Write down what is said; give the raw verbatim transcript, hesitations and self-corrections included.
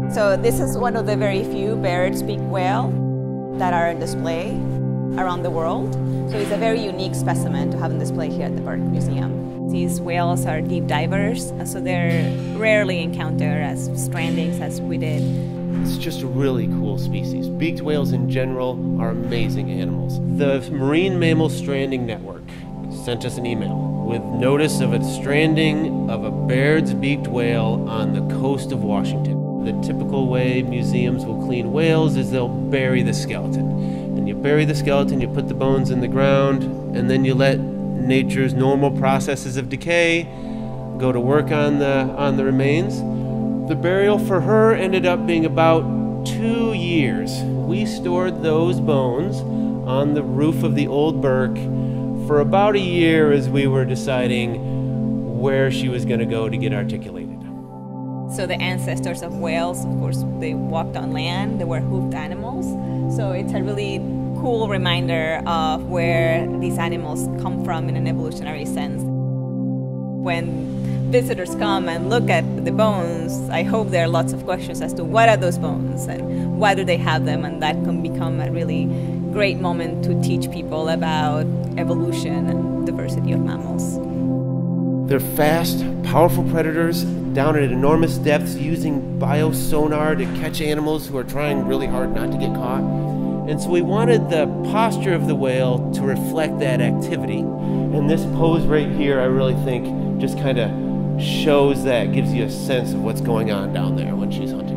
So this is one of the very few Baird's beaked whale that are on display around the world. So it's a very unique specimen to have on display here at the Burke Museum. These whales are deep divers, and so they're rarely encountered as strandings as we did. It's just a really cool species. Beaked whales in general are amazing animals. The Marine Mammal Stranding Network sent us an email with notice of a stranding of a Baird's beaked whale on the coast of Washington. The typical way museums will clean whales is they'll bury the skeleton. And you bury the skeleton, you put the bones in the ground, and then you let nature's normal processes of decay go to work on the, on the remains. The burial for her ended up being about two years. We stored those bones on the roof of the old Burke for about a year as we were deciding where she was going to go to get articulated. So the ancestors of whales, of course, they walked on land, they were hoofed animals. So it's a really cool reminder of where these animals come from in an evolutionary sense. When visitors come and look at the bones, I hope there are lots of questions as to what are those bones and why do they have them, and that can become a really great moment to teach people about evolution and diversity of mammals. They're fast, powerful predators down at enormous depths using biosonar to catch animals who are trying really hard not to get caught. And so we wanted the posture of the whale to reflect that activity. And this pose right here, I really think, just kind of shows that, gives you a sense of what's going on down there when she's hunting.